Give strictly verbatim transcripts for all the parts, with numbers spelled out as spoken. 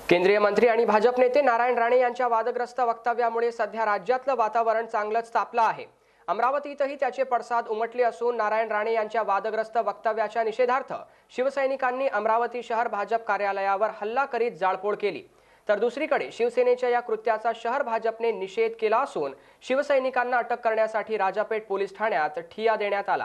केंद्रीय मंत्री आणि भाजप नेते नारायण राणे यांच्या वादग्रस्त वक्तव्यामुळे सध्या राज्यातलं वातावरण चांगलंच तापलं आहे। अमरावतीतही त्याचे पडसाद उमटले असून नारायण राणे यांच्या वादग्रस्त वक्तव्याच्या निषेधार्थ शिवसैनिकांनी अमरावती शहर भाजप कार्यालयावर हल्ला करीत जाळपोळ केली। तर दुसरीकडे शिवसेनेच्या या कृत्याचा शहर भाजपने निषेध केला असून शिवसैनिकांना अटक करण्यासाठी राजापेठ पोलीस ठाण्यात ठिय्या देण्यात आला।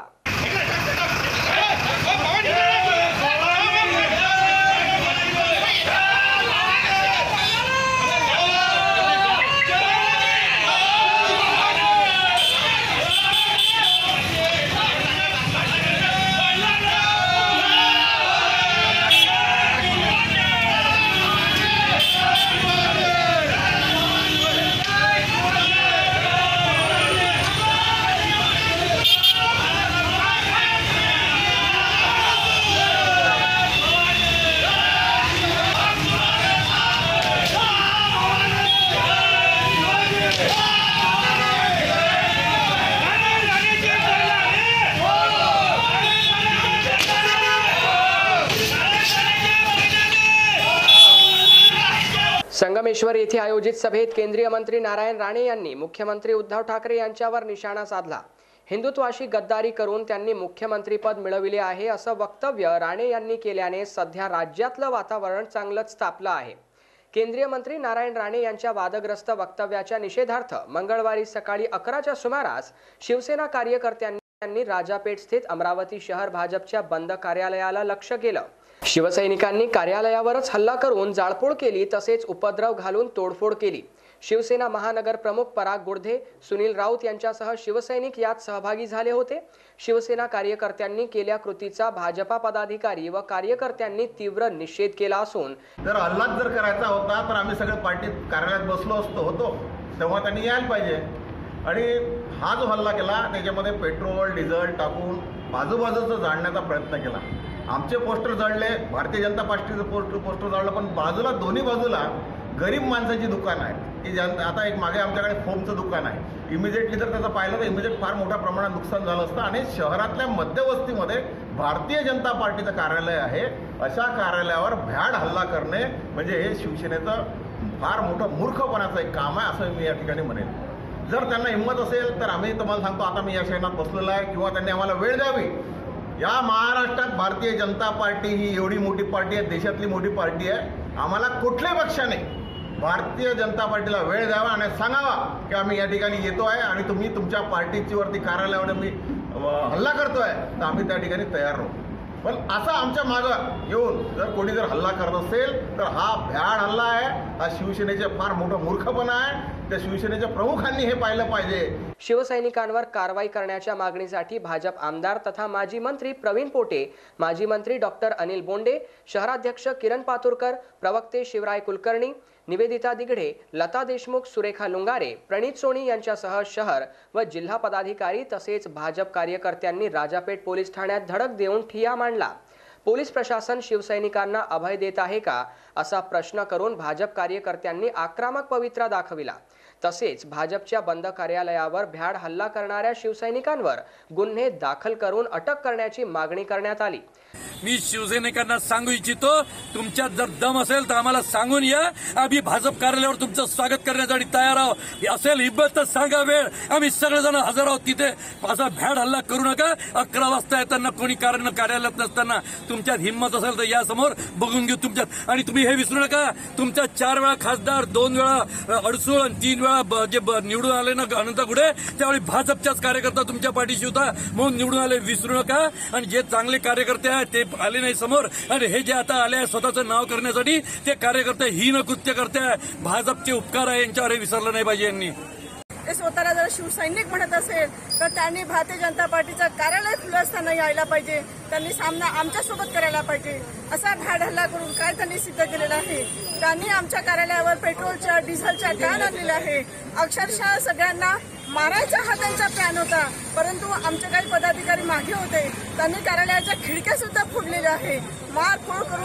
संगमेश्वर येथे आयोजित सभेत केंद्रीय मंत्री नारायण राणे यांनी मुख्यमंत्री उद्धव ठाकरे यांच्यावर निशाणा साधला। हिंदुत्वाशी गद्दारी करून त्यांनी मुख्यमंत्रीपद मिळविले आहे असं वक्तव्य राणे यांनी केल्याने सध्या राज्यातलं वातावरण चांगलंच तापलं आहे। केंद्रीय मंत्री नारायण राणे यांच्या वादग्रस्त वक्तव्याच्या निषेधार्थ मंगळवारी सकाळी अकराच्या सुमारास शिवसेना कार्यकर्त्यांनी राजापेठ स्थित अमरावती शहर भाजपच्या बंद कार्यालयाला लक्ष्य केलं। शिवसैनिकांनी कार्यालयावरच हल्ला करून जाळपोळ केली, तसेच उपद्रव घालून तोडफोड केली। शिवसेना महानगर प्रमुख पराग गुडधे, सुनील राऊत यांच्यासह शिवसैनिक यात सहभागी झाले होते। शिवसेना कार्यकर्त्यांनी केलेल्या कृतीचा भाजपा पदाधिकारी व कार्यकर्त्यांनी तीव्र निषेध केला असून जर हल्लाच जर करायचा होता तर आम्ही सगळे पार्टीत कार्यालयात बसलो असतो होतो तेव्हा त्यांनी यायला पाहिजे। आणि हा जो हल्ला केला त्याच्यामध्ये पेट्रोल डिझेल टाकून बाजूबाजूचं जाळण्याचा प्रयत्न केला। आमचे पोस्टर जळले, भारतीय जनता पार्टीचं पोस्टर पोस्टर जळलं, पण बाजूला दोन्ही बाजूला गरीब माणसाची दुकान आहे की जन आता एक मागे आमच्याकडे फोमचं दुकान आहे। इमिजिएटली जर त्याचं पाहिलं तर इमिजिएट फार मोठ्या प्रमाणात नुकसान झालं असतं। आणि शहरातल्या मध्यवस्तीमध्ये भारतीय जनता पार्टीचं कार्यालय आहे, अशा कार्यालयावर भ्याड हल्ला करणे म्हणजे हे शिवसेनेचं फार मोठं मूर्खपणाचं एक काम आहे असं मी या ठिकाणी म्हणेन। जर त्यांना हिंमत असेल तर आम्ही तुम्हाला सांगतो, आता मी या शहरात बसलेलो आहे, किंवा त्यांनी आम्हाला वेळ द्यावी। या महाराष्ट्रात भारतीय जनता पार्टी ही एवढी मोठी पार्टी आहे, देशातली मोठी पार्टी आहे। आम्हाला कुठल्याही पक्षाने भारतीय जनता पार्टीला वेळ द्यावा आणि सांगावा की आम्ही या ठिकाणी येतो आहे आणि तुम्ही तुमच्या पार्टीची वरती कार्यालयावर मी हल्ला करतोय तर आम्ही त्या ठिकाणी तयार राहू। पण असं आमच्या मागं येऊन जर कोणी जर हल्ला करत असेल तर हा भ्याड हल्ला आहे, हा शिवसेनेचे फार मोठा मूर्खपणा आहे। त्या शिवसेनेच्या प्रमुखांनी हे पाहिलं पाहिजे। शिवसैनिकांवर कारवाई करण्याच्या मागणीसाठी भाजप आमदार तथा माजी मंत्री प्रवीण पोटे, माजी मंत्री डॉक्टर अनिल बोंडे, शहराध्यक्ष किरण पातुरकर, प्रवक्ते शिवराय कुलकर्णी, निवेदिता दिगडे, लता देशमुख, सुरेखा लुंगारे, प्रणित सोनी यांच्यासह शहर व जिल्हा पदाधिकारी तसेच भाजप कार्यकर्त्यांनी राजापेठ पोलीस ठाण्यात धडक देऊन ठिय्या मांडला। पोलीस प्रशासन शिवसैनिकांना अभय देत आहे का असा प्रश्न करून भाजप कार्यकर्त्यांनी आक्रमक पवित्रा दाखविला। तसेच भाजपच्या बंद कार्यालयावर भ्याड हल्ला करणाऱ्या शिवसैनिकांवर गुन्हे दाखल करून अटक करण्याची मागणी करण्यात आली। मी शिवसैनिकांना सांगू इच्छितो, तुमच्यात जर दम असेल तर आम्हाला सांगून या, आम्ही भाजप कार्यालयावर तुमचं स्वागत करण्यासाठी तयार आहोत। असेल हिंमत तर सांगा वेळ, आम्ही सगळेजण हजर आहोत तिथे। असा भ्याड हल्ला करू नका। अकरा वाजता येताना कोणी कारण कार्यालयात नसताना तुमच्यात हिंमत असेल तर या समोर बघून घेऊ तुमच्यात। आणि तुम्ही हे विसरू नका, तुमच्या चार वेळा खासदार, दोन वेळा अडसूळ आणि तीन वेळा जे निवडून आले ना अनंत गुढे, त्यावेळी भाजपच्याच कार्यकर्ता तुमच्या पाठीशी होता म्हणून निवडून आले, विसरू नका। आणि जे चांगले कार्यकर्ते आहेत ते आले नाही समोर, आणि हे जे आता आले आहे स्वतःचं नाव करण्यासाठी ते कार्यकर्ते हीन कृत्य करते आहे। भाजपचे उपकार आहे यांच्यावर हे विसरलं नाही पाहिजे यांनी। ते स्वतःला जर शिवसैनिक म्हणत असेल तर त्यांनी भारतीय जनता पार्टीचं कार्यालय खुलं असताना यायला पाहिजे। त्यांनी सामना आमच्यासोबत करायला पाहिजे। असा भ्याड हल्ला करून काय त्यांनी सिद्ध केलेलं आहे? त्यांनी आमच्या कार्यालयावर पेट्रोलच्या डिझेलच्या कॅन आणलेल्या आहे। अक्षरशः सगळ्यांना मारायचा हा त्यांचा प्लॅन होता, परंतु आमचे काही पदाधिकारी मागे होते, त्यांनी कार्यालयाच्या खिडक्या सुद्धा फोडलेल्या आहे। मारफोड करून सगळं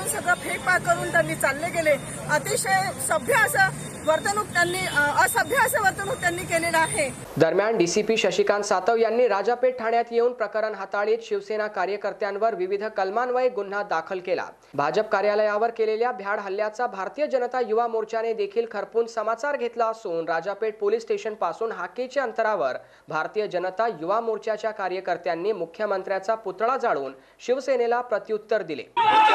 फेकपाक करून त्यांनी चालले गेले. अतिशय सभ्य असं वर्तणूक त्यांनी असभ्य असं वर्तणूक त्यांनी केलेलं आहे. दरम्यान डीसीपी शशिकांत सातव यांनी राजापेठ ठाण्यात येऊन प्रकरण हाताळीत शिवसेना कार्यकर्त्यांवर विविध कलमान्वये गुन्हा दाखल केला. भाजप कार्यालयावर केलेल्या भ्याड हल्ल्याचा भारतीय जनता युवा मोर्चाने देखील खरपून समाचार घेतला असून राजापेठ पोलीस स्टेशन पासून हाकेच्या अंतरावर भारतीय जनता युवा मोर्चाच्या कार्यकर्त्यांनी मुख्यमंत्र्याचा पुतळा जाळून शिवसेनेला प्रत्युत्तर दिले.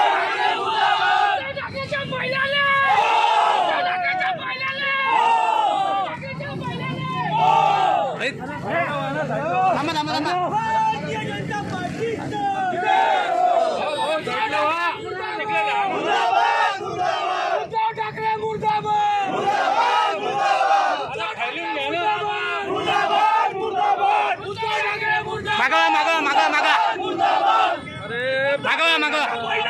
मागा मागा मागा मागा अरे मागा मागा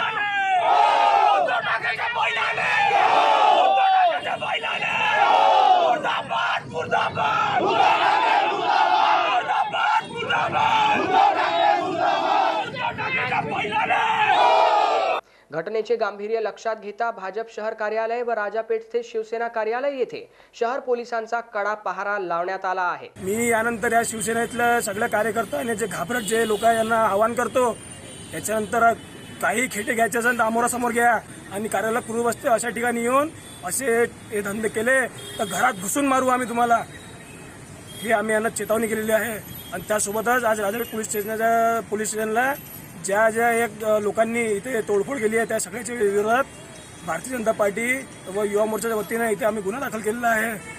घटनेचे गांभीर्य लक्षात घेता भाजप शहर कार्यालय व राजापेठ स्थित शिवसेना कार्यालय येथे शहर पोलिसांचा कडा पहारा लावण्यात आला आहे. मी यानंतर या शिवसेनेतल्या सगळ्या कार्यकर्त्यांनी जे घाबरट जे लोक यांना आवाहन करतो, याच्यानंतर काही खेटे घ्यायचे असेल तर अमोरासमोर घ्या आणि कार्यालय पूर्व बसते अशा ठिकाणी येऊन असे हे धंदे केले तर घरात घुसून मारू आम्ही तुम्हाला, हे आम्ही यांना चेतावणी केलेली आहे. आणि त्यासोबतच आज राजापेठ पोलीस स्टेशनच्या पोलीस स्टेशनला ज्या ज्या एक लोकांनी इथे तोडफोड केली आहे त्या सगळ्याच्या विरोधात भारतीय जनता पार्टी व युवा मोर्चाच्या वतीने इथे आम्ही गुन्हा दाखल केलेला आहे.